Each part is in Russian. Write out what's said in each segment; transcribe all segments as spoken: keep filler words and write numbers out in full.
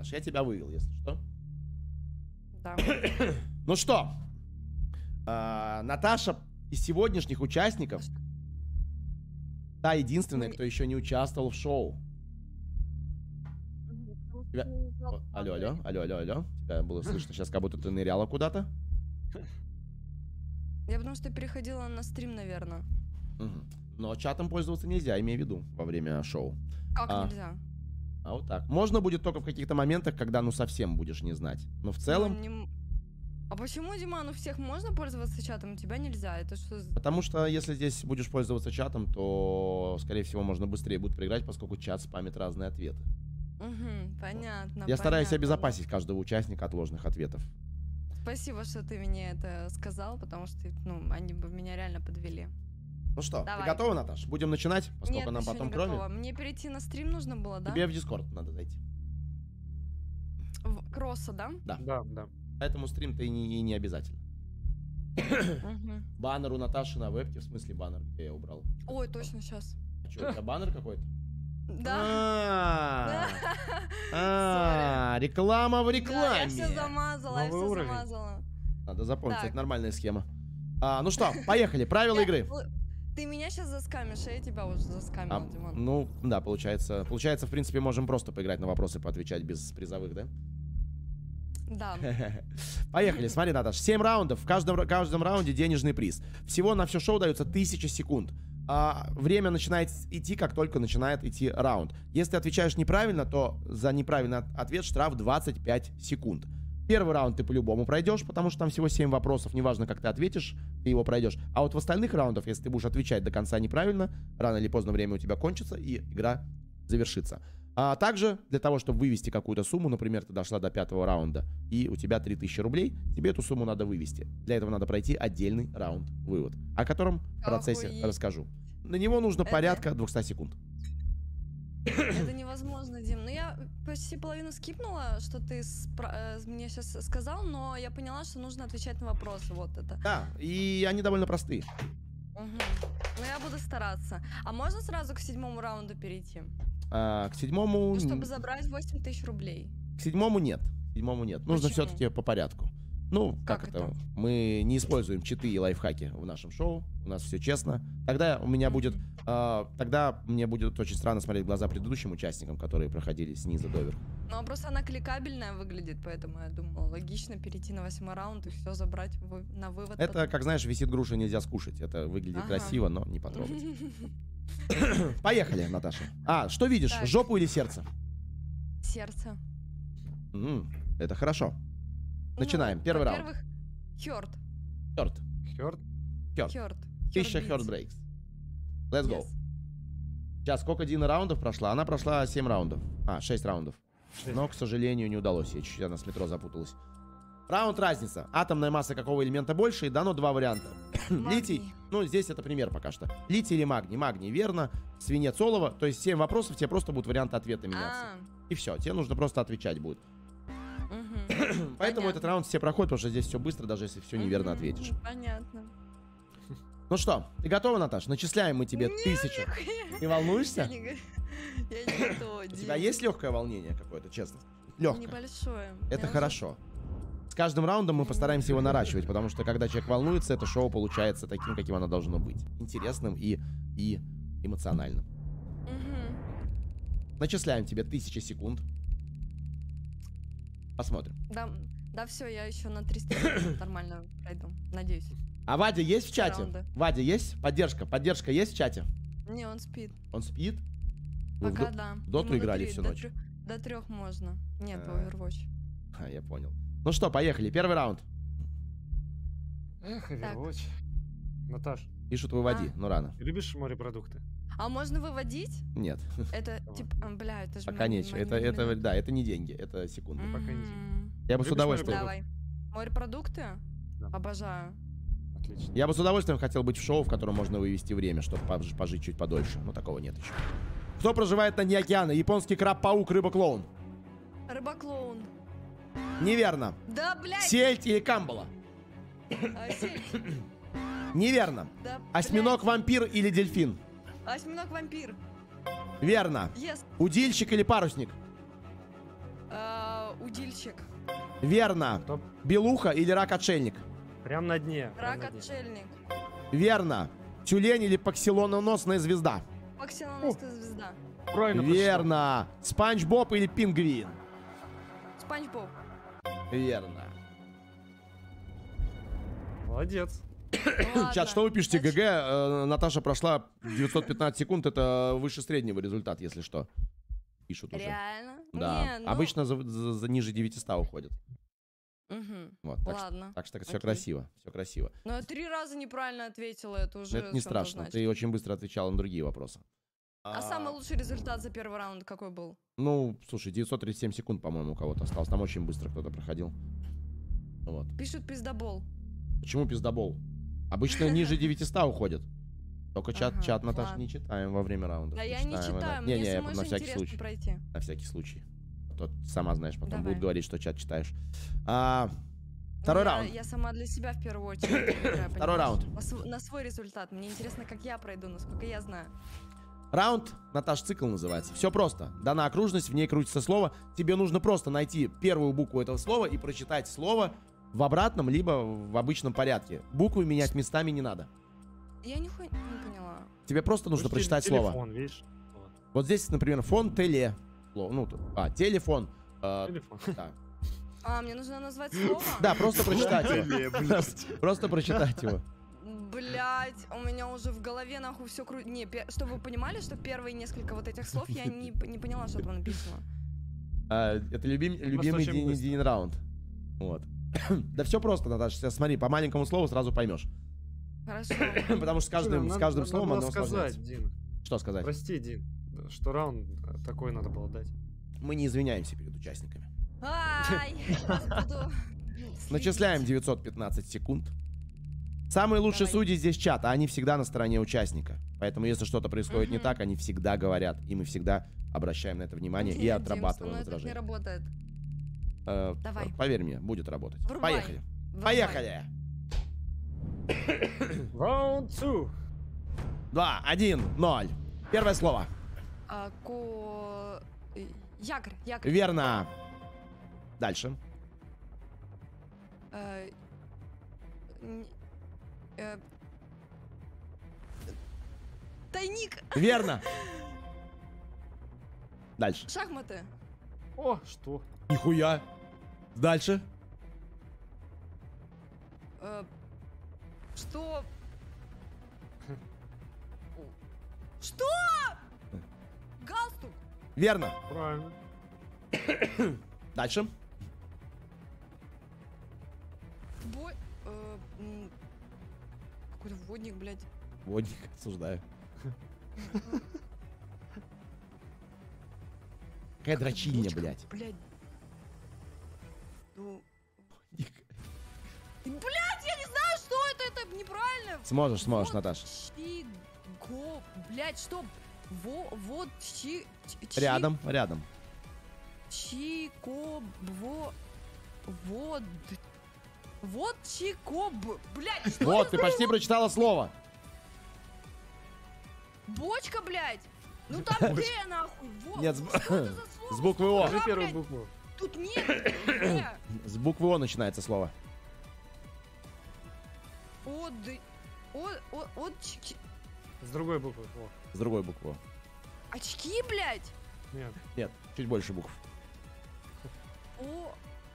Наташа, я тебя вывел, если что. Да. Ну что, а, Наташа из сегодняшних участников та единственная, кто еще не участвовал в шоу. Тебя... О, алло, алло, алло, алло, алло. Тебя было слышно сейчас, как будто ты ныряла куда-то. Я потому что переходила на стрим, наверное. Угу. Но чатом пользоваться нельзя, имею в виду, во время шоу. Как а, нельзя? А вот так. Можно будет только в каких-то моментах, когда ну совсем будешь не знать. Но в целом... Ну, не... А почему, Диман, у всех можно пользоваться чатом, у тебя нельзя? Это что? Потому что если здесь будешь пользоваться чатом, то, скорее всего, можно быстрее будет проиграть, поскольку чат спамит разные ответы. Угу, понятно. Я понятно. стараюсь обезопасить каждого участника от ложных ответов. Спасибо, что ты мне это сказал, потому что ну, они бы меня реально подвели. Ну что, Давай. ты готова, Наташ? Будем начинать, поскольку Нет, нам еще потом не кроме. готова. Мне перейти на стрим нужно было, да? Тебе в Дискорд надо зайти. В Кросса, да? Да. Да, да. Поэтому стрим-то и не, и не обязательно. Угу. Баннер у Наташи на вебке, в смысле баннер, где я убрал? Ой, точно, сейчас. А что, у тебя баннер какой-то? Да. А, реклама в Да, я рекламе. все замазала, я Новый все уровень. замазала. Надо запомнить, Так. это нормальная схема. А, ну что, поехали, правила Я- игры. Ты меня сейчас заскамишь, а я тебя уже заскамила, А, Диман. ну, да, получается. Получается, в принципе, можем просто поиграть на вопросы, поотвечать без призовых, да? Да. Поехали, смотри, Наташ. семь раундов, в каждом, в каждом раунде денежный приз. Всего на все шоу дается тысяча секунд. А, время начинает идти, как только начинает идти раунд. Если ты отвечаешь неправильно, то за неправильный от- ответ штраф двадцать пять секунд. Первый раунд ты по-любому пройдешь, потому что там всего семь вопросов. Неважно, как ты ответишь, ты его пройдешь. А вот в остальных раундах, если ты будешь отвечать до конца неправильно, рано или поздно время у тебя кончится, и игра завершится. А также, для того, чтобы вывести какую-то сумму, например, ты дошла до пятого раунда, и у тебя три тысячи рублей, тебе эту сумму надо вывести. Для этого надо пройти отдельный раунд-вывод, о котором в процессе Охуеть. расскажу. На него нужно Это- порядка двухсот секунд. Это невозможно, Дим. Ну, я почти половину скипнула, что ты спра- э, мне сейчас сказал, но я поняла, что нужно отвечать на вопросы. Вот это. Да, и они довольно простые. Угу. Ну, я буду стараться. А можно сразу к седьмому раунду перейти? А, к седьмому... Ну, чтобы забрать восемь тысяч рублей. К седьмому нет. К седьмому нет. Нужно Почему? все-таки по порядку. Ну, как, Как это? это? Мы не используем читы и лайфхаки в нашем шоу. У нас все честно. Тогда у меня будет... э, тогда мне будет очень странно смотреть в глаза предыдущим участникам, которые проходили снизу до верху. Ну, а просто она кликабельная выглядит, поэтому я думала, логично перейти на восьмой раунд и все забрать вы- на вывод. Это, как знаешь, висит груша, нельзя скушать. Это выглядит Ага. красиво, но не потом. потрогать. Поехали, Наташа. А, что видишь? Так. Жопу или сердце? Сердце. М, это хорошо. Начинаем. Ну, Первый раунд. Во-первых, Хёрд. Хёрд. Хёрд. Хёрд. Хёрд. Тысяча Хёрд Хёрд битс. брейкс. Let's go. Yes. Сейчас, сколько Дина раундов прошла? Она прошла семь раундов. А, шесть раундов. Но, к сожалению, не удалось. Я чуть-чуть она с метро запуталась. Раунд разница. Атомная масса какого элемента больше? И дано два варианта. Магний. Литий. Ну, здесь это пример пока что. Литий или магний? Магний, верно. Свинец, олово. То есть семь вопросов, тебе просто будут варианты ответа меняться. А, И все, тебе нужно просто отвечать будет. мгм. Поэтому Понятно. этот раунд все проходит, потому что здесь все быстро, даже если все неверно Мгм, ответишь. Понятно. Ну что, ты готова, Наташ? Начисляем мы тебе Нет, тысячу. нихуя. Ты Я волнуешься? не, го- я не готова. У тебя есть легкое волнение какое-то, честно? Легкое. Небольшое. Это Я уже- хорошо. С каждым раундом мы постараемся его наращивать, потому что когда человек волнуется, это шоу получается таким, каким оно должно быть. Интересным и, и эмоциональным. Мгм. Начисляем тебе тысячу секунд. Посмотрим. Да, да, все, я еще на триста секунд нормально пройду. Надеюсь. А Вадя есть в чате? Раунда. Вадя есть? Поддержка. Поддержка есть в чате? Не, он спит. Он спит? Вы в Пока до- да. в доту Ему до играли три- всю до ночь? трё- До трех можно. Нет, в А. Overwatch. А, я понял. Ну что, поехали. Первый раунд. Эх, Overwatch. Наташ, Пишут, выводи, А. но рано. любишь морепродукты? А можно выводить? Нет, Это Давай. типа, а, бля, это же... пока нечего. Это, это, да, это не деньги, это секунды. пока не М. Я бы с Любишь удовольствием... Давай. Морепродукты? Да. Обожаю. Отлично. Я бы с удовольствием хотел быть в шоу, в котором можно вывести время, чтобы пож- пожить чуть подольше. Но такого нет еще. Кто проживает на дне океана? Японский краб-паук, рыба-клоун. Рыбаклоун. Неверно. Да, блядь! Сельдь или камбала? А, сельдь. Неверно. Да, Осьминог, блядь. вампир или дельфин? Осьминог-вампир. Верно. Yes. Удильщик или парусник? А, Удильщик. Верно. Топ. Белуха или рак-отшельник? Прям на дне. прям на дне. Рак-отшельник. Верно. Тюлень или паксилононосная звезда? Паксилоносная звезда. Правильно прочитал. Верно. Спанч Боб или пингвин? Спанч Боб. Верно. Молодец. Ладно. Чат, что вы пишете? Значит, ГГ, э, Наташа прошла девятьсот пятнадцать секунд, это выше среднего результат, если что. Пишут уже. Реально? Да. Не, ну, Обычно за, за- за ниже девятисот уходят. мгм. Вот, так, что, Ладно. так что все Окей. красиво. Все красиво. Но я три раза неправильно ответила, это уже Это не что-то страшно. значит. Ты очень быстро отвечала на другие вопросы. А самый лучший результат за первый раунд какой был? Ну, слушай, девятьсот тридцать семь секунд, по-моему, у кого-то осталось. Там очень быстро кто-то проходил. Вот. Пишут пиздобол. Почему пиздобол? Обычно ниже девятисот уходят. Только чат, Ага, чат, Наташа, ладно. не читаем во время раунда. Да я не читаю, Не, мне не, самой на же всякий интересно случай. пройти. На всякий случай. А то сама знаешь, потом Давай. будут говорить, что чат читаешь. А, второй Ну, я- раунд. Я сама для себя в первую очередь играю, Второй понимаешь? раунд. На, св- на свой результат. Мне интересно, как я пройду, насколько я знаю. Раунд, Наташ, цикл называется. Все просто. Дана окружность, в ней крутится слово. Тебе нужно просто найти первую букву этого слова и прочитать слово в обратном, либо в обычном порядке. Буквы менять местами не надо. Я нихуя не поняла. Тебе просто нужно Слушай, прочитать телефон, слово. видишь? Вот. Вот здесь, например, фон теле. Слово, Ну, тут- а, телефон. Э, Телефон. да. А, мне нужно назвать слово? Да, просто прочитать его. Просто прочитать его. Блять, у меня уже в голове нахуй все кру... Не, пе- чтобы вы понимали, что первые несколько вот этих слов я не, п- не поняла, что там написано. А, Это любим- любимый очень Дин- быстро. Дин раунд. Вот. Да все просто, Наташа. Сейчас смотри, по маленькому слову сразу поймешь. Хорошо. Потому что с каждым, Надо- с каждым надо словом было оно сказать, усложняется. Дин. Что сказать? Прости, Дин, что раунд э, такой надо было дать. Мы не извиняемся перед участниками. Ай, сейчас буду... Начисляем следить. девятьсот пятнадцать секунд. Самые лучшие Давай. судьи здесь чат, а они всегда на стороне участника. Поэтому, если что-то происходит не Мгм. так, они всегда говорят. И мы всегда обращаем на это внимание и Нет, Дим, отрабатываем со мной так не возражения. работает. Э, Давай. Поверь мне, будет работать. Врубай. Поехали. Врубай. Поехали. Раунд два. Два, один, ноль. Первое слово. А, ко... э, Якорь, якорь. Верно. Дальше. Э, н- э, Тайник. Верно. Дальше. Шахматы. О, что? Нихуя. Дальше. Э, Что? Что? Галстук. Верно. Правильно. Дальше. Бой... э, м, Какой-то водник, блядь. Водник, осуждаю. Какая дрочильня, Бочка, блядь. Блядь. Ну... Блядь, я не знаю, что это, это неправильно. Сможешь, сможешь, Вот Наташ. Чи... Го... Блядь, что? Во... Вот... Чи... чи- Рядом, рядом. Чико... Во... Вот... Вот чико... б- Блядь, что Вот, это ты за почти прочитала слово. бочка, блядь? Ну там где нахуй? Во... Нет, с Что б- это за слово? с буквы О. Скажи Да, первую блядь, букву. Тут нет. Где? С буквы О начинается слово. От... От... От... От... чики- С другой буквы. О, С другой буквы О. Очки, блядь? нет. Нет, чуть больше букв. О...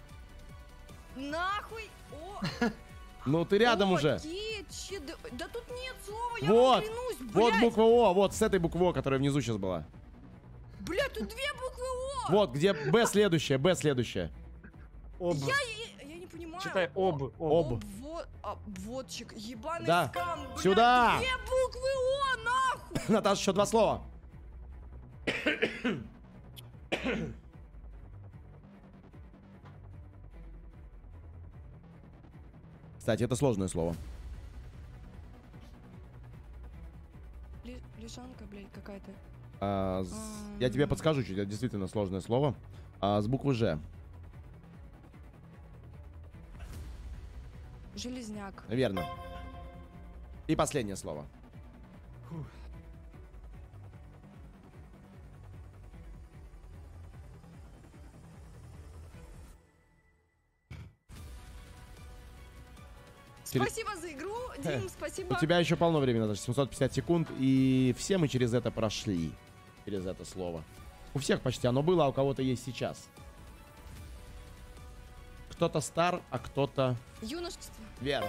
Нахуй! О... Ну, ты рядом О, уже. ки- чи- да, да тут нет слова, я Вот, вам клянусь, блядь! Вот буква О, вот с этой буквы О, которая внизу сейчас была. Блядь, тут две буквы О! Вот, где Б следующая, Б следующая. Об. Я, я, я не понимаю. Читай об. Об. Об. Вот, обводчик, ебаный Да. скам, блядь, Сюда. две буквы О, нахуй! Наташа, еще два слова. Кстати, это сложное слово. Ли- лежанка, блядь, какая-то. А, с- Я тебе подскажу чуть, это действительно сложное слово. А, с буквы Ж. Железняк. Верно. И последнее слово. Фух. Перед- Спасибо за игру, Дим, спасибо. У тебя еще полно времени, даже семьсот пятьдесят секунд, и все мы через это прошли. Через это слово. У всех почти оно было, а у кого-то есть сейчас. Кто-то стар, а кто-то... Юношество. Верно.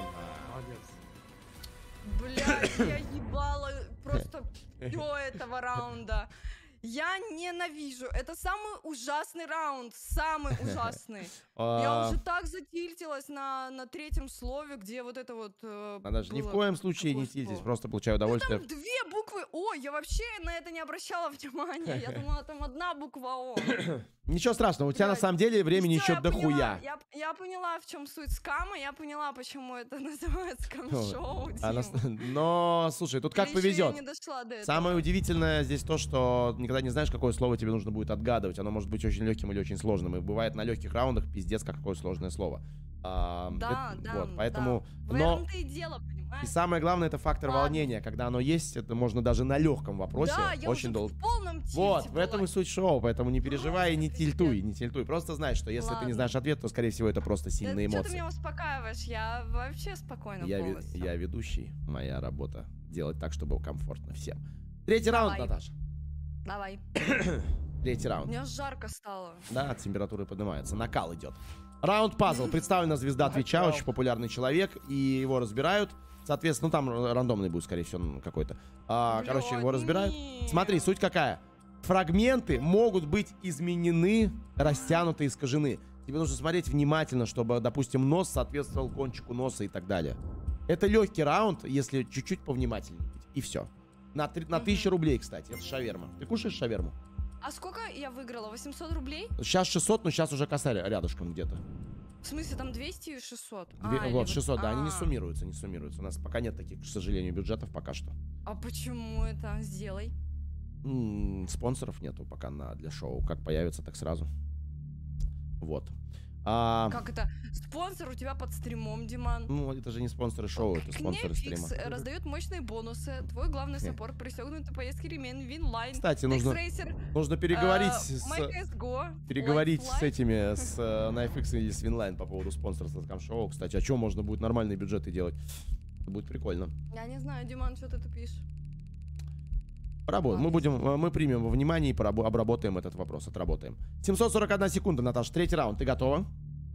Молодец. Блядь, я ебала просто все этого раунда. Я ненавижу. Это самый ужасный раунд. Самый ужасный. Я А, уже так затильтилась на, на третьем слове, где вот это вот... э, Надо же ни в было. коем случае не Какое сидеть, слово? просто получаю Ну, удовольствие. там две буквы О. Я вообще на это не обращала внимания. Я думала, там одна буква О. Ничего страшного, у тебя на Блядь. самом деле времени Всё, еще я дохуя. поняла. Я, я поняла, в чем суть скама. Я поняла, почему это называется скам-шоу. А Дим. нас- Но, слушай, тут как Или ещё повезет. Я не дошла до этого. Самое удивительное здесь то, что никогда не знаешь, какое слово тебе нужно будет отгадывать. Оно может быть очень легким или очень сложным. И бывает на легких раундах пиздец какое сложное слово. А, Да, это- да, вот, поэтому, да. В но этом-то и дело, понимаешь? и самое главное это фактор Ладно. волнения, когда оно есть, это можно даже на легком вопросе Да, я очень уже долго. в полном тильте Вот, в этом была. и суть шоу, поэтому не переживай и не Просто тильтуй, пиздец. не тильтуй. Просто знай, что если ты не Ладно. знаешь ответ, то скорее всего это просто Да сильные что ты эмоции. меня успокаиваешь? Я вообще спокойна Я, ве- полностью. я ведущий, моя работа делать так, чтобы комфортно всем. Третий раунд, Давай. Наташа. Давай. Третий раунд. Мне жарко стало. Да, температура поднимается, накал идет. Раунд пазл. Представлена звезда Твича, очень популярный человек, и его разбирают. Соответственно, ну там рандомный будет, скорее всего, ну, какой-то. А, Блядь, короче, его разбирают. нет. Смотри, суть какая. Фрагменты могут быть изменены, растянуты, искажены. Тебе нужно смотреть внимательно, чтобы, допустим, нос соответствовал кончику носа и так далее. Это легкий раунд, если чуть-чуть повнимательнее быть. И все. На, три- на Мгм. тысячу рублей, кстати. Это шаверма. Ты кушаешь шаверму? А сколько я выиграла? восемьсот рублей? Сейчас шестьсот, но сейчас уже косарь рядышком где-то. В смысле, там двести и шестьсот? Две- А, или вот, шестьсот, да, они не а. суммируются, не суммируются. У нас пока нет таких, к сожалению, бюджетов пока что. А почему это? Сделай. М, спонсоров нету пока на, для шоу. Как появится, так сразу. Вот. А, Как это? Спонсор у тебя под стримом, Диман. ну, это же не спонсоры шоу, это спонсоры стрима. Кнепфикс раздает мощные бонусы. Твой главный саппорт пристегнут на поездке ремень Винлайн. Кстати, нужно, X-Racer, нужно переговорить э, с... MyCSGO, Переговорить с Lifeline. этими, с э, KnifeX или с Винлайн по поводу спонсорства скам-шоу. Кстати, о чем можно будет нормальные бюджеты делать? Это будет прикольно. Я не знаю, Диман, что ты тупишь. Поработаем. Мы Ладно. будем, э, мы примем во внимание и порабо- обработаем этот вопрос, отработаем. семьсот сорок одна секунда, Наташа, третий раунд. Ты готова?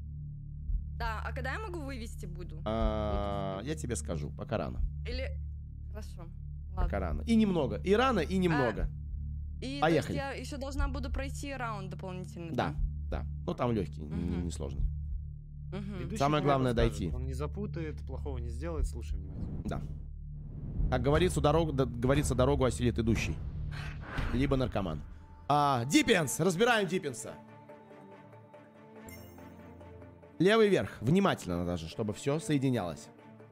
Да, а когда я могу вывести буду? А, я тебе скажу, пока рано. Или... Хорошо. Пока Ладно. рано. И немного. И рано, и немного. И то есть Поехали. я еще должна буду пройти раунд дополнительный, Да, да. Ну там легкий, не, Мгм. не сложный. Мгм. Ведущий Самое тебе главное подскажет. дойти. Он не запутает, плохого не сделает, слушай внимательно. Да. Как говорится, дорогу, да, говорится, дорогу осилит идущий. Либо наркоман. А, Диппенс! Разбираем Диппенса. Левый вверх. Внимательно даже, чтобы все соединялось.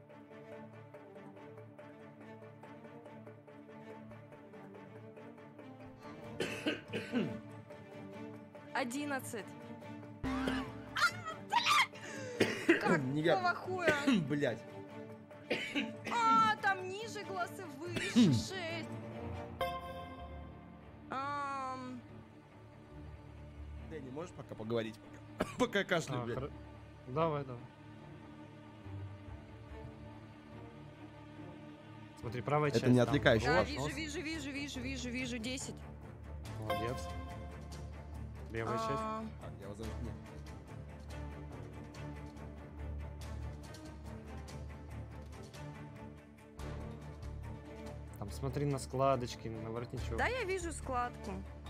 Одиннадцать. Какого Не я- хуя? Блять. А, там ниже глазы, выше шесть. Ам, Ты не можешь пока поговорить? Пока, пока кашляю, А, блядь. хоро- Давай, давай. Смотри, правая Это часть. не там. отвлекающий Да, ваш вижу, нос. вижу, вижу, вижу, вижу, вижу, десять. Молодец. Левая часть. А, Так, я вас зажму. Там смотри на складочки, на воротничок. Да, я вижу складку.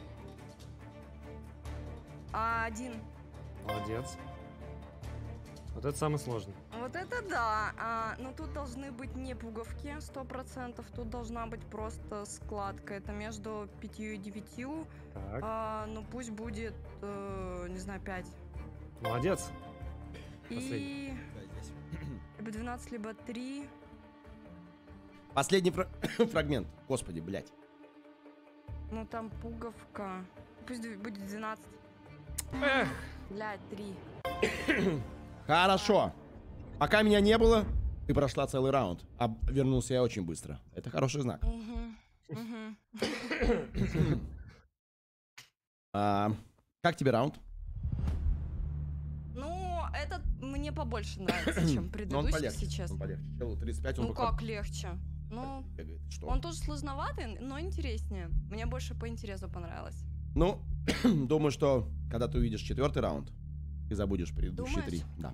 А, один. Молодец. Вот это самый сложный. Вот это да. А, но тут должны быть не пуговки, сто процентов. Тут должна быть просто складка. Это между пятью и девятью. Так. А, ну пусть будет, э, не знаю, пять. Молодец. И Последний. Да, здесь. либо двенадцать, либо три. Последний фра- фрагмент. Господи, блядь. Ну там пуговка. Пусть д- будет двенадцать. Эх. Блядь, три. Хорошо. Пока меня не было, ты прошла целый раунд. А вернулся я очень быстро. Это хороший знак. Мгм. Мгм. А, как тебе раунд? Ну, этот мне побольше нравится, чем Но он предыдущий, полегче. если честно. Он полегче. Чел тридцать пять, он Ну пока как легче? Ну, бегает. Что? он тоже сложноватый, но интереснее. Мне больше по интересу понравилось. Ну, думаю, что когда ты увидишь четвертый раунд, ты забудешь предыдущие Думаешь? три. Да.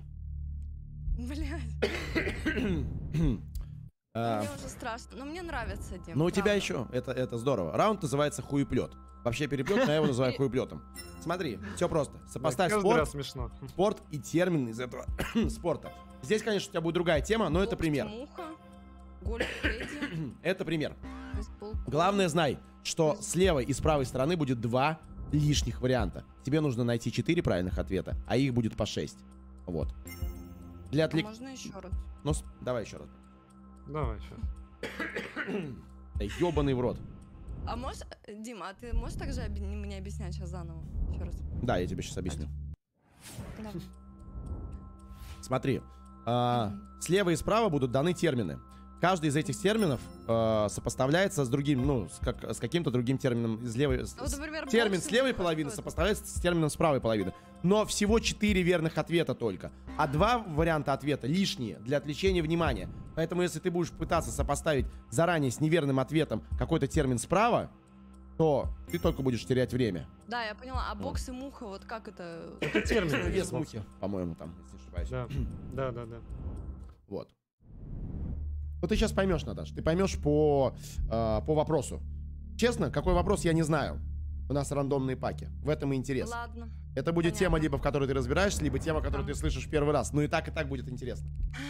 Блядь, А, мне уже страшно. Но мне нравится, Дим. Ну, у тебя правда. еще, это, это здорово. Раунд называется хуеплет. Вообще переплет, но я его называю хуеплетом. Смотри, все просто. Сопоставь Каждый раз спорт, смешно. спорт и термин из этого спорта. Здесь, конечно, у тебя будет другая тема, но это Локти, пример. муха, гольф, Фредди, Это пример. бейсбол, Главное, знай, что с левой и с правой стороны будет два лишних варианта. Тебе нужно найти четыре правильных ответа, а их будет по шесть. Вот. Для а отвлек... можно еще раз? Ну, с- давай еще раз. Давай еще. Да ебаный в рот. А можешь, э, Дима, а ты можешь также оби- мне объяснять сейчас заново? Еще раз. Да, я тебе сейчас объясню. Да. Смотри, а, слева и справа будут даны термины. Каждый из этих терминов а, сопоставляется с другим, ну, с, как- с каким-то другим термином из левой. с- Ну, вот, например, термин бокс с или левой что половины это? сопоставляется с термином с правой половины. Но всего четыре верных ответа только. А два варианта ответа лишние для отвлечения внимания. Поэтому если ты будешь пытаться сопоставить заранее с неверным ответом какой-то термин справа, то ты только будешь терять время. Да, я поняла. А бокс и муха, вот как это? Это термин. Вес мухи, по-моему, там, если не ошибаюсь. Да, да, да, да. Вот. Вот ты сейчас поймешь, Наташ. Ты поймешь по, э, по вопросу. Честно, какой вопрос, я не знаю. У нас рандомные паки. В этом и интерес. Ладно. Это будет Понятно. тема, либо в которой ты разбираешься, либо тема, которую Ага. ты слышишь в первый раз. Ну и так, и так будет интересно.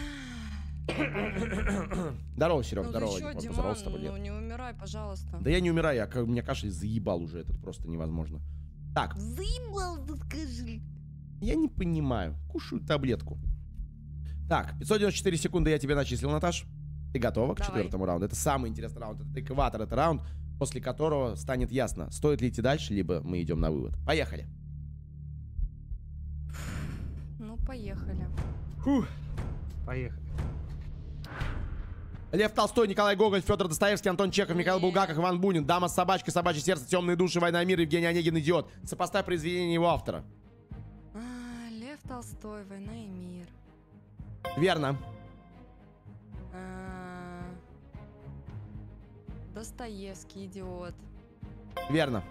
Здорово, Серег, Ну ты здорово. чё, Димон, Диман, поздоровался с тобой, ну нет? не умирай, пожалуйста. Да я не умираю, я, как- у меня кашель заебал уже, этот просто невозможно. Так, Заебал, ты скажи. я не понимаю. Кушаю таблетку. Так, пятьсот девяносто четыре секунды я тебе начислил, Наташ. Ты готова к Давай. четвертому раунду? Это самый интересный раунд. Это экватор, это раунд, после которого станет ясно, стоит ли идти дальше, либо мы идем на вывод. Поехали. Ну, поехали. Фух. Поехали. Лев Толстой, Николай Гоголь, Федор Достоевский, Антон Чехов, Михаил Не. Булгаков, Иван Бунин, Дама с собачкой, Собачье сердце, Темные души, Война и мир, Евгений Онегин, Идиот. Сопоставь произведение его автора. А, Лев Толстой, «Война и мир». Верно. А, Достоевский, «Идиот». Верно.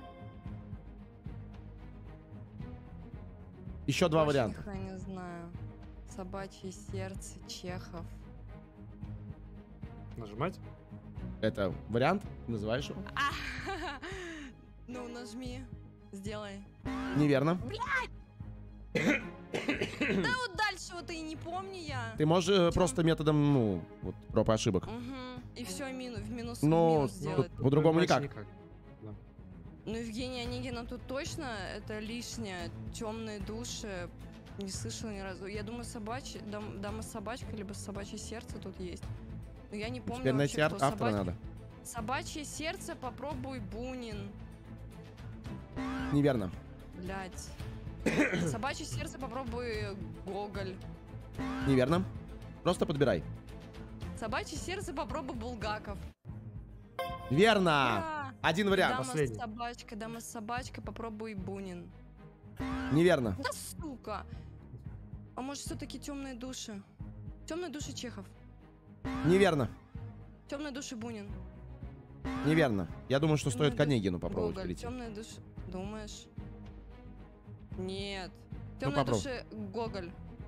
Еще два Больше варианта. нихуя не знаю. «Собачье сердце», Чехов. Нажимать? Это вариант? Называешь его? А, ну, нажми. Сделай. Неверно. Да вот дальше вот и не помню я. Ты можешь э, просто методом, ну, вот, проб и ошибок. Угу. И все, минус, в минус, в Но минус тут сделать. по-другому Иначе никак. Да. Ну, Евгения Онегина тут точно это лишнее. Темные души. Не слышала ни разу. Я думаю, собачья, дам, дама с собачкой, либо собачье сердце тут есть. Но я не помню Теперь найти вообще, ар- кто автора собач- надо. Собачье сердце, попробуй Бунин. Неверно. Блять. Собачье сердце, попробуй Гоголь. Неверно. Просто подбирай. Собачье сердце, попробуй Булгаков. Верно. Ура! Один вариант. Дама последний. с собачкой, дама с собачкой, попробуй Бунин. Неверно. Да сука! А может все-таки темные души? Темные души Чехов. Неверно. Темные души Бунин. Неверно. Я думаю, что стоит к Темные Онегину попробовать Гоголь. перейти. Темные души. Думаешь? Нет. Ну, Темные попробуй. души Гоголь.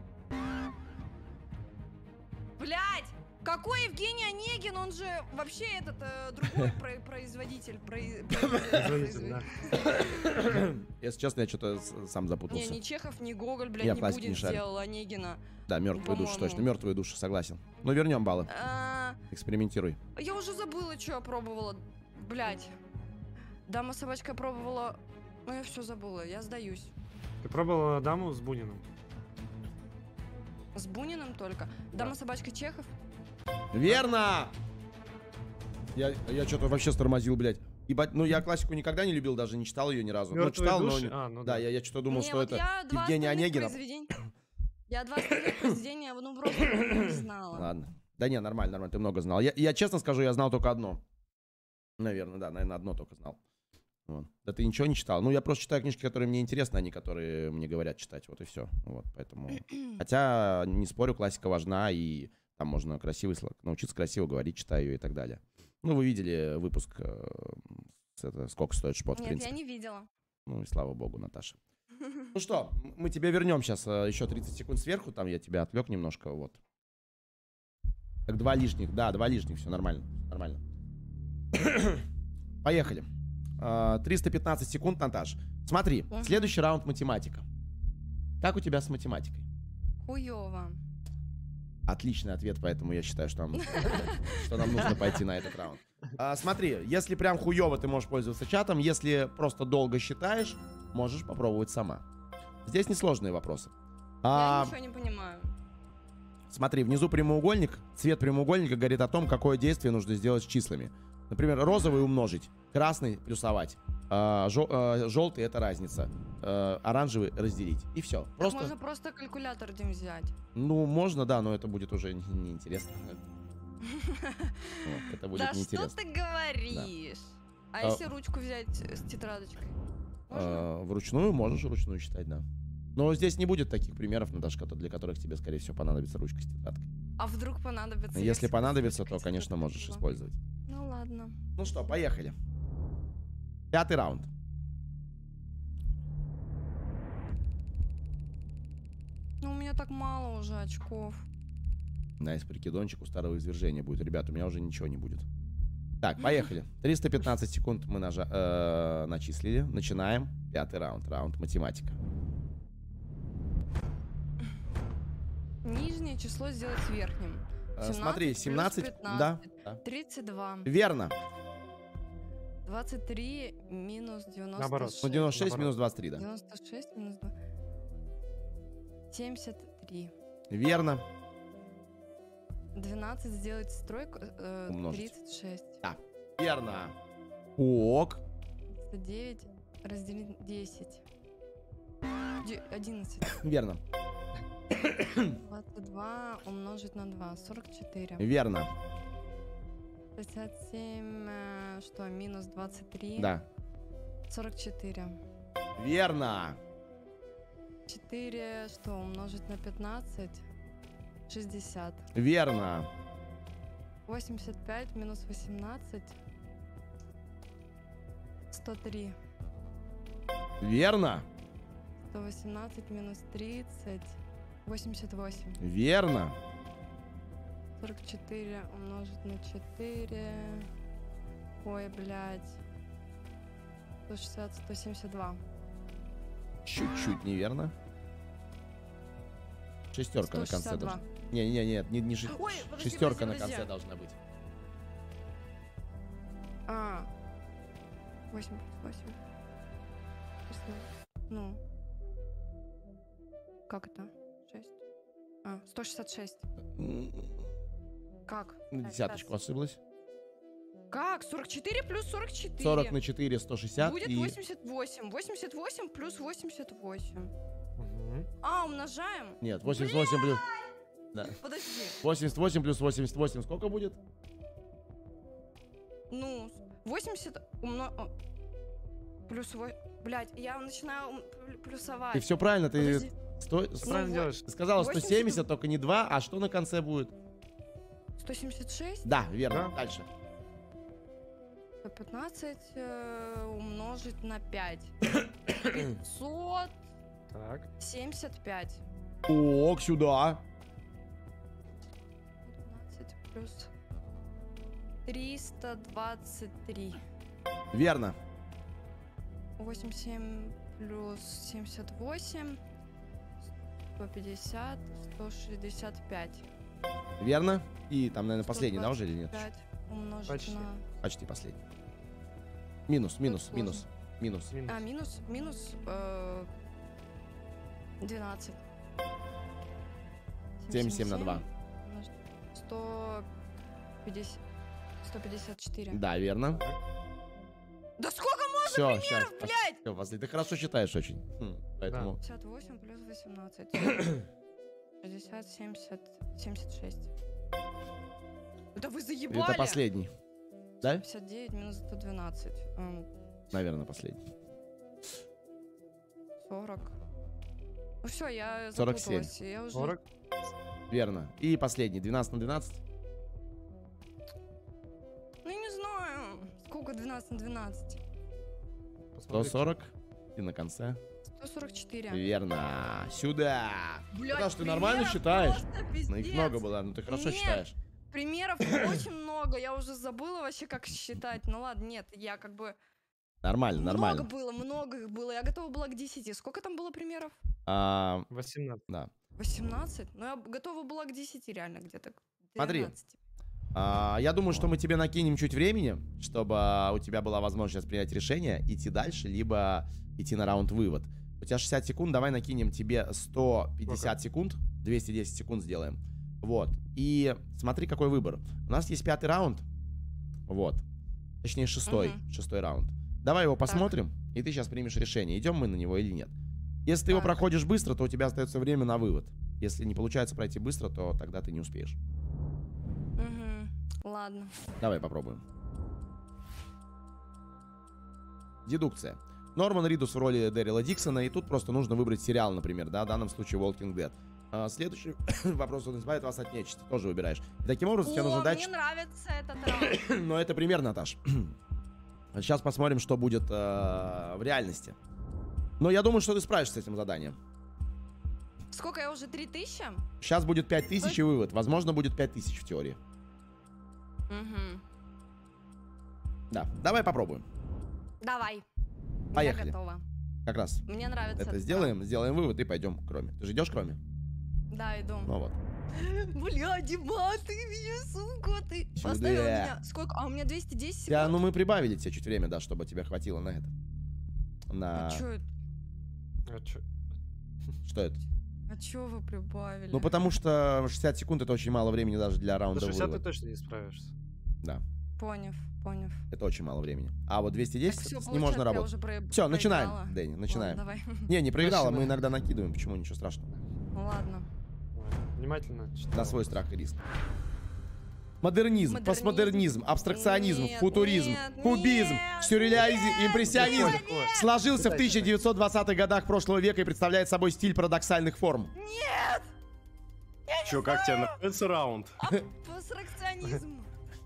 Блять! Какой Евгений Онегин? Он же вообще этот э, другой про- производитель. произ- Производитель, да. Если честно, я что-то сам Не, запутался. ни Чехов, ни Гоголь, блядь, Я не пластик не Бунин шарю. сделал Онегина. Да, мертвые души, по-моему. точно. Мертвые души, согласен. Ну, вернем баллы. А, Экспериментируй. Я уже забыла, что я пробовала. Блять. Дама собачка пробовала. Ну, я все забыла, я сдаюсь. Ты пробовала даму с Буниным? С Буниным только. Да. Дама собачка Чехов. Верно! Я, я что-то вообще стормозил, блядь. Ебать, ну я классику никогда не любил, даже не читал ее ни разу. Ну, Мертвые читал, но... души? не- А, ну да, да. я, я что-то думал, Не, что вот это я два Евгений остальных Онегинов. произведения- Я два остальных произведения, ну, просто не знала. Ладно. Да не, нормально, нормально, ты много знал. Я, я честно скажу, я знал только одно. Наверное, да, наверное, одно только знал. Вот. Да ты ничего не читал? Ну, я просто читаю книжки, которые мне интересны, а не которые мне говорят читать. Вот и все. Вот, поэтому... Хотя, не спорю, классика важна, и там можно красиво, научиться красиво говорить, читая ее и так далее. Ну, вы видели выпуск, э, с это, сколько стоит шпот, в Нет, принципе. я не видела. Ну, и слава богу, Наташа. Ну что, мы тебе вернем сейчас э, еще тридцать секунд сверху, там я тебя отвлек немножко, вот. Так, два лишних, да, два лишних, все нормально, нормально. Поехали. Э, триста пятнадцать секунд, Наташ. Смотри, Мгм. следующий раунд математика. Как у тебя с математикой? Хуёво. Отличный ответ, поэтому я считаю, что нам, что нам нужно пойти на этот раунд. А, смотри, если прям хуёво, ты можешь пользоваться чатом. Если просто долго считаешь, можешь попробовать сама. Здесь несложные вопросы. А, Я ничего не понимаю. смотри, внизу прямоугольник. Цвет прямоугольника говорит о том, какое действие нужно сделать с числами. Например, розовый умножить, красный плюсовать, а, жё- а, желтый это разница, а, оранжевый разделить. И все. Так Просто, можно просто калькулятор Дим взять. ну, можно, да, но это будет уже не- неинтересно. Вот, это будет Да что неинтересно. ты говоришь? А А- если ручку взять с тетрадочкой? Можно? А, вручную можешь вручную считать, да. Но здесь не будет таких примеров, Наташка, для которых тебе, скорее всего, понадобится ручка с тетрадкой. А вдруг понадобится? Если бы понадобится, ручка то, с конечно, можешь тетрадкой использовать. была? Ну ладно. Ну что, поехали. Пятый раунд. Ну у меня так мало уже очков. Найс, прикидончик у старого извержения будет. Ребят, у меня уже ничего не будет. Так, поехали. триста пятнадцать секунд мы нажа- э, начислили. Начинаем. Пятый раунд. Раунд математика. Нижнее число сделать верхним. Э, семнадцать смотри, плюс семнадцать. Да, пятнадцать. да. тридцать два. Верно. двадцать три минус девяносто шесть. Наоборот. Ну, девяносто шесть Наоборот. минус двадцать три, да. девяносто шесть минус два. семьдесят три. Верно. двенадцать сделать стройку. Э, Умножить. тридцать шесть. Верно. Ок. тридцать девять разделить десять. Де- одиннадцать. Верно. двадцать два умножить на два. сорок четыре. Верно. шестьдесят семь, э, что, минус двадцать три? Да. сорок четыре. Верно. четыре, что, умножить на пятнадцать? шестьдесят. Верно. восемьдесят пять минус восемнадцать? сто три. Верно. сто восемнадцать минус тридцать? восемьдесят восемь. Верно. сорок четыре умножить на четыре. Ой, блядь. сто шестьдесят, сто семьдесят два. Чуть-чуть неверно. Шестерка на сто конце шестьдесят два. должна. Не, не, не, не, не ши- Ой, подожди, шестерка подожди, на подожди. конце должна быть. А. восемь плюс восемь. Ну. Как это? шесть. А, сто шестьдесят шесть. М, Как? На десяточку ошиблась. Как? сорок четыре плюс сорок четыре. сорок на четыре, сто шестьдесят. Будет И восемьдесят восемь. восемьдесят восемь плюс восемьдесят восемь. Мгм. А, умножаем? нет, восемьдесят восемь плюс... Да. Подожди. восемьдесят восемь плюс восемьдесят восемь сколько будет? Ну, восемьдесят умно... о, Плюс восемь. Блять, я начинаю ум- плю- плюсовать. Ты все правильно, ты Подожди. сто- Ты с- правильно вот. делаешь. ты сказала восемьдесят сто семьдесят, только не два, а что на конце будет? сто семьдесят шесть? Да, верно. Да. Дальше. сто пятнадцать э, умножить на пять. пятьсот Так. семьдесят пять. Ок, сюда. пятнадцать плюс триста двадцать три. Верно. восемьдесят семь плюс семьдесят восемь. сто пятьдесят. сто шестьдесят пять. Верно. И там, наверное, последний, да, уже или нет? пять умножить Почти. на... Почти последний. Минус, минус, сложно. минус, минус. Минус. А, минус, минус э, двенадцать. семьдесят семь на два. умножить- сто пятьдесят. сто пятьдесят четыре. Да, верно. Да сколько можно Все, примеров, сейчас. блядь? Последний. Ты хорошо считаешь очень. Хм, поэтому. пятьдесят восемь плюс восемнадцать. шестьдесят, семьдесят, семьдесят шесть. Да вы заебали! Это последний. Да? пятьдесят девять минус сто двенадцать. Эм, Наверное, последний. сорок. Ну все, я сорок семь. запуталась. Я уже... сорок. Верно. И последний. двенадцать на двенадцать. Ну, я не знаю. Сколько двенадцать на двенадцать? сто сорок. И на конце. сто сорок четыре. Верно. Сюда. Блядь, Потому что ты нормально примеров считаешь? просто Ну, их пиздец. много было, но ты хорошо Нет. считаешь. Примеров очень много. Я уже забыла вообще, как считать. Ну ладно, нет, я как бы... Нормально, нормально. Много было, много их было. Я готова была к десяти. Сколько там было примеров? А, восемнадцать. да. восемнадцать? Ну, я готова была к десяти реально где-то. к Смотри. двенадцати. А, я думаю, что мы тебе накинем чуть времени, чтобы у тебя была возможность принять решение, идти дальше, либо идти на раунд-вывод. У тебя шестьдесят секунд, давай накинем тебе сто пятьдесят секунд, двести десять секунд сделаем. Вот. И смотри, какой выбор. У нас есть пятый раунд. Вот. Точнее, шестой. Мгм. Шестой раунд. Давай его посмотрим, и ты сейчас примешь решение, идем мы на него или нет. Если ты его Так. проходишь быстро, то у тебя остается время на вывод. Если не получается пройти быстро, то тогда ты не успеешь. Мгм. Ладно. Давай попробуем. Дедукция. Норман Ридус в роли Дэрила Диксона, и тут просто нужно выбрать сериал, например, да, в данном случае Walking Dead. А, следующий вопрос, он избавит вас от нечисти, тоже выбираешь. И таким образом тебе О, нужно дать... мне нравится этот раунд. Но это пример, Наташ. Сейчас посмотрим, что будет э, в реальности. Но я думаю, что ты справишься с этим заданием. Сколько я уже? три тысячи? Сейчас будет пять тысяч и вывод. Возможно, будет пять тысяч в теории. Угу. Да, давай попробуем. Давай. Поехали. Я готова. Как раз Мне нравится. это этот сделаем, сделаем вывод и пойдем к Роме. Ты же идешь к Роме? раунд. Да, иду. Ну вот. Бля, Дима, ты меня, сука, ты Сюда. поставил меня. Сколько? А у меня двести десять Я, секунд. ну мы прибавили тебе чуть время, да, чтобы тебе хватило на это. На... А чё это? А чё? Что это? А чё вы прибавили? Ну потому что шестьдесят секунд это очень мало времени даже для До раунда шестидесяти ты вывода. точно не справишься. Да, Поняв, поняв. это очень мало времени. А вот двести десять Так, всё, с ним можно получается, я работать. уже про- Все, начинаем, проиграла. Дэнни, начинаем. Ладно, давай. Не, не проиграла, мы Начинаем. иногда накидываем, почему, ничего страшного. Ладно. Давай, внимательно читай. На свой страх и риск. Модернизм, Модернизм. постмодернизм, абстракционизм, Нет, футуризм, нет, кубизм, нет, сюрреализм, нет, импрессионизм. Такое, такое. Сложился в Читай, тысяча девятьсот двадцатых годах прошлого века и представляет собой стиль парадоксальных форм. Нет! Чё, как тебе нравится раунд? Абстракционизм.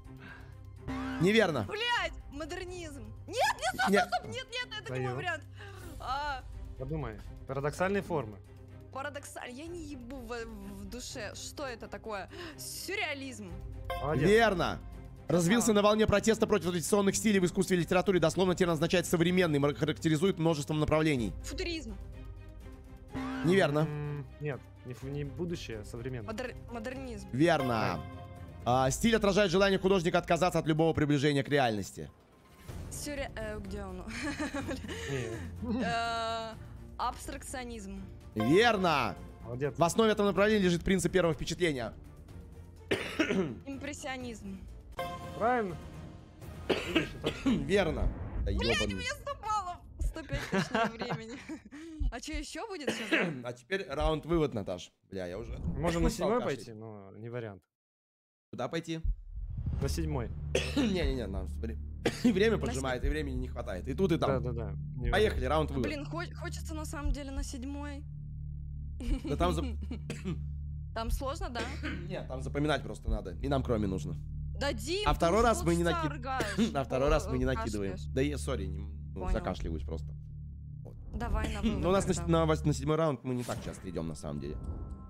Неверно. Блять, модернизм. Нет, нет, Нет. стоп, нет, нет, это не мой Даём. вариант. А, Подумай. Парадоксальные формы. парадоксально. Я не ебу в, в душе. Что это такое? Сюрреализм. Молодец. Верно. Развился Ага. на волне протеста против традиционных стилей в искусстве и литературе. Дословно термин означает современный, м- характеризует множеством направлений. Футуризм. Неверно. М, Нет, не, фу- не будущее, а современное. Модер- модернизм. Верно. А, стиль отражает желание художника отказаться от любого приближения к реальности. Сюрре... э, где он? Не, Э, Абстракционизм. Верно. молодец. В основе этого направления лежит принцип первого впечатления. Импрессионизм. Правильно. Видишь, это Верно. Да ёбаный. сто баллов. сто пять точного времени. А что еще будет сейчас? А теперь раунд-вывод, Наташ. Бля, я уже... Можно на устал седьмой кашлять. пойти, но не вариант. Куда пойти? На седьмой. Не-не-не, нам вре- и время поджимает, и времени не хватает. И тут, и там. Да-да-да. не Поехали, раунд-вывод. Блин, хо- хочется на самом деле на седьмой. Да там за- Там сложно, да? Нет, там запоминать просто надо. И нам кроме нужно. Да, Дим, А ты второй уже раз мы не полчаса наки- рыгаешь. А второй О, раз мы не э, накидываем. кашляешь. Да я, сори, не- ну, Понял. закашливаюсь просто. Давай на вывод Ну, у нас на, тогда. с- на вось- на седьмой раунд мы не так часто идем, на самом деле.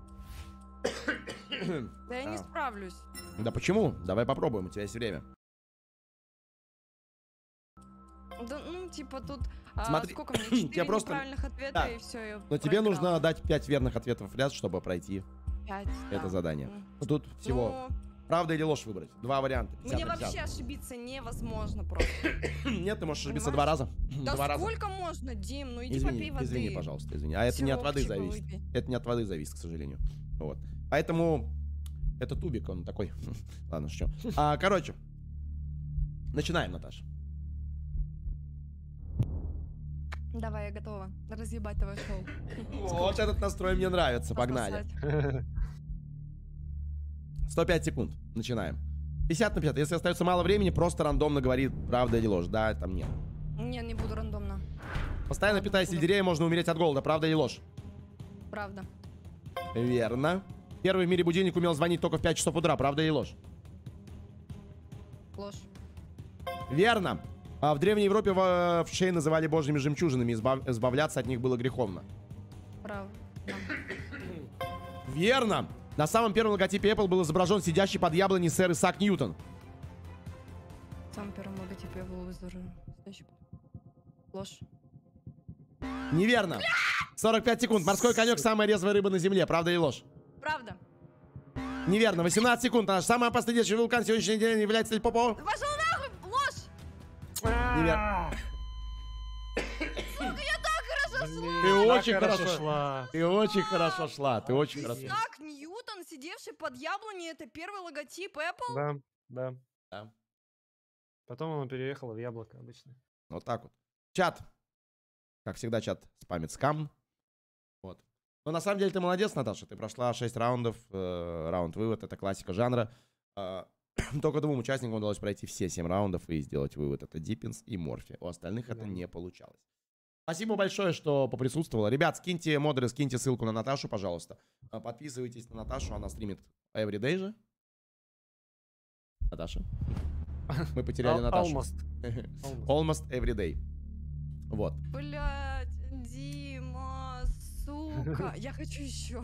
Да я не А. справлюсь. Да почему? Давай попробуем, у тебя есть время. Да, ну, типа тут... а, Смотри, сколько мне? тебе Четыре просто- неправильных ответа, Да. и все. Но тебе нужно дать пять верных ответов в ряд, чтобы пройти Пять, это да. задание. М. Ну, тут всего Ну, правда или ложь выбрать. Два варианта. пятьдесят мне на пятьдесят. вообще ошибиться невозможно просто. Нет, ты можешь ошибиться Понимаешь? два раза. Да Два раза. сколько можно, Дим? Ну иди Извини, попей воды. извини, пожалуйста, извини. А это не от воды Сиропчика зависит. выпей. Это не от воды зависит, к сожалению. Вот. Поэтому это тубик, он такой. Ладно, что. А, короче, начинаем, Наташа. Давай, я готова разъебать твое шоу. Вот этот настрой мне нравится. Погнали. Пососать. сто пять секунд. Начинаем. пятьдесят на пятьдесят. Если остается мало времени, просто рандомно говорит правда или ложь. Да, там нет. Не, не буду рандомно. Постоянно питаясь сельдереем, можно умереть от голода. Правда или ложь? Правда. Верно. Первый в мире будильник умел звонить только в пять часов утра. Правда или ложь? Ложь. Верно. А в Древней Европе в, в шее называли божьими жемчужинами. Избав, избавляться от них было греховно. Правда. Верно. На самом первом логотипе Apple был изображен сидящий под яблоней сэр Исаак Ньютон. В самом первом логотипе я был изображен. Ложь. Неверно. сорок пять секунд. Морской конек — самая резвая рыба на земле. Правда или ложь? Правда. Неверно. восемнадцать секунд. Наш самый опасный действующий вулкан сегодняшний день является Липопо. Пошел нахуй! Ложь! Неверно. Сука, я так хорошо шла! Ты очень хорошо хорошо шла. Ты очень хорошо шла. Ты очень хорошо. Исаак Ньютон, сидевший под яблоней, это первый логотип Apple? Да, да. Да. Потом оно переехало в яблоко обычно. Вот так вот. Чат. Как всегда, чат спамит скам. Вот. Но на самом деле ты молодец, Наташа. Ты прошла шесть раундов. Э, раунд-вывод. Это классика жанра. Э, только двум участникам удалось пройти все семь раундов и сделать вывод. Это Диппинс и Морфи. У остальных да. это не получалось. Спасибо большое, что поприсутствовала. Ребят, скиньте модеры, скиньте ссылку на Наташу, пожалуйста. Подписывайтесь на Наташу. Она стримит everyday же. Наташа. Мы потеряли Наташу. Almost. Almost everyday. Вот. Блять, Дима, сука. Я хочу еще.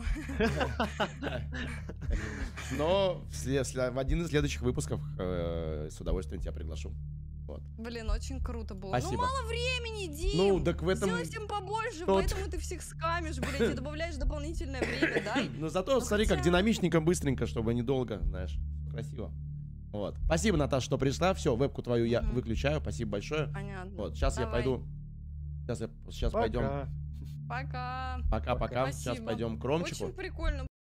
Но в, след, в один из следующих выпусков э, с удовольствием тебя приглашу. Вот. Блин, очень круто было. Спасибо. Ну мало времени, Дим. Ну, так в этом... Сделай всем побольше, Тот... поэтому ты всех скамишь, блядь, и добавляешь дополнительное время, дай. Ну зато ну, смотри, хотя... как динамичненько, быстренько, чтобы недолго, знаешь, красиво. Вот. Спасибо, Наташа, что пришла. Все, вебку твою я угу. выключаю. Спасибо большое. Понятно. Вот, сейчас Давай. я пойду. Сейчас, я, сейчас Пока. пойдем. Пока. Пока-пока. Сейчас пойдем к Ромчику. Очень прикольно.